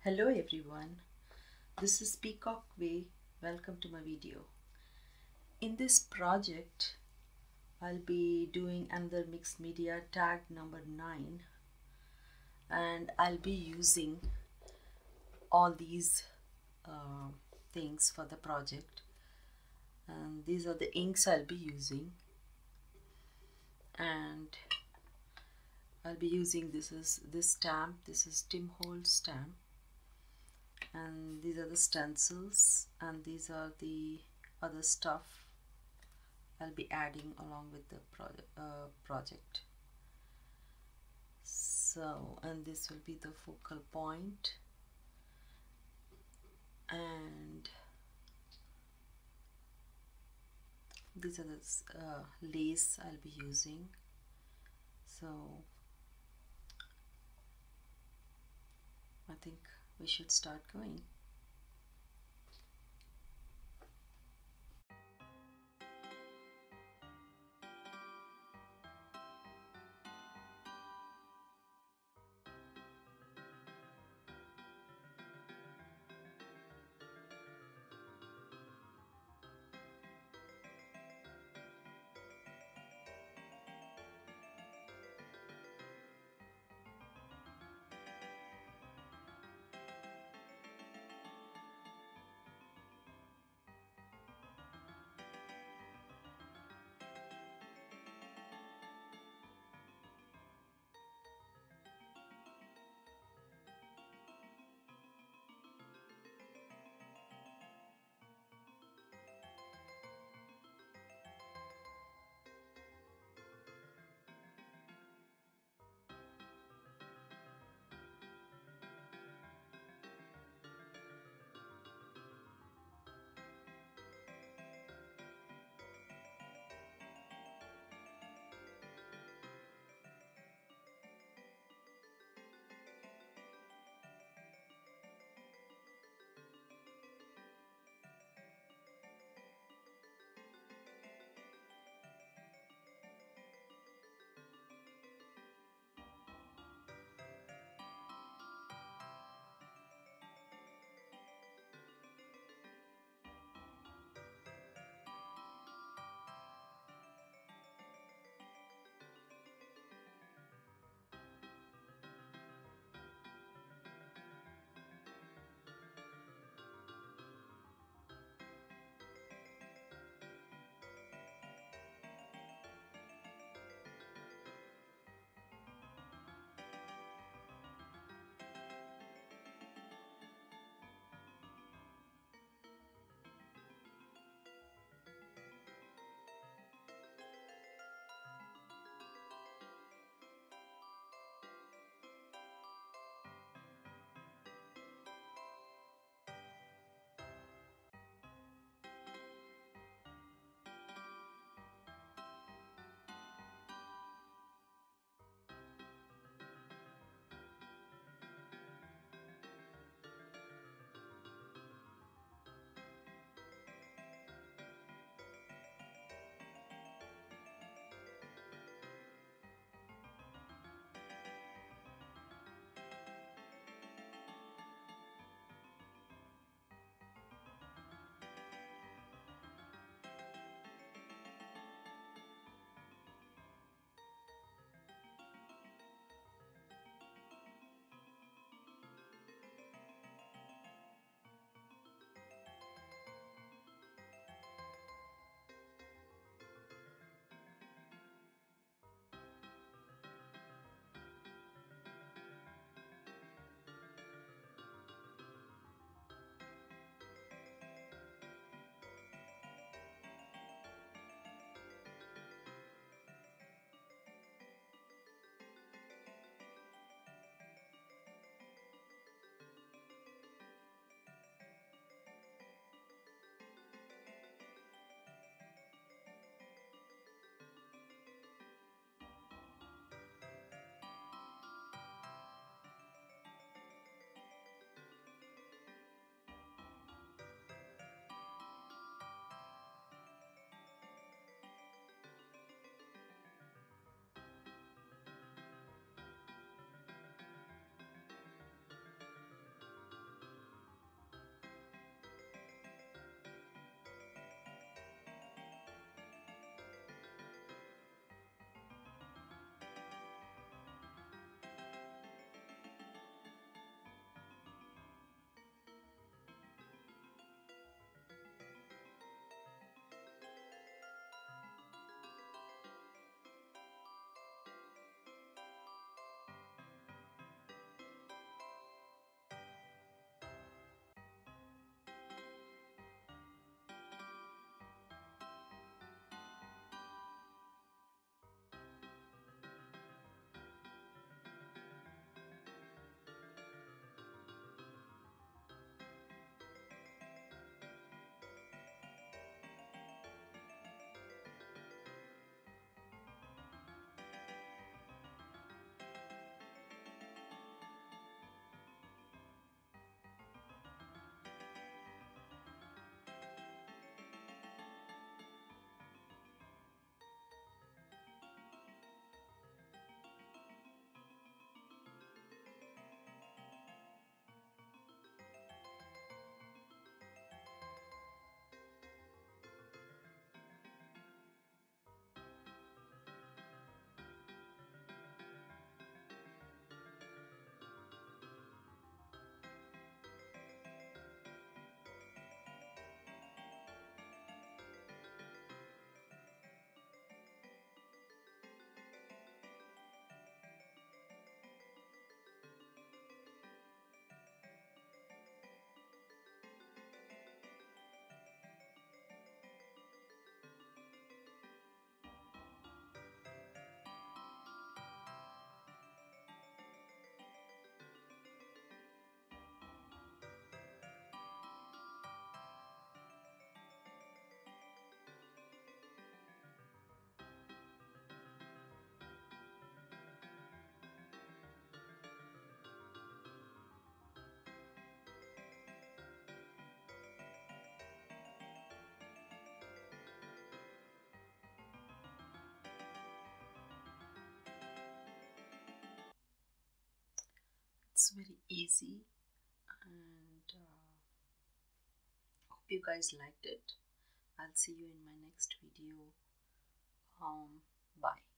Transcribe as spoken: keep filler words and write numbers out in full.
Hello everyone, this is Peacock Way. Welcome to my video. In this project, I'll be doing another mixed media tag number nine, and I'll be using all these uh, things for the project. And these are the inks I'll be using, and I'll be using this is this stamp. This is Tim Holtz stamp. And these are the stencils, and these are the other stuff I'll be adding along with the project uh, project so and this will be the focal point, and these are the uh, lace I'll be using. So I think we should start going. It's very easy, and uh, hope you guys liked it. I'll see you in my next video. Um, bye.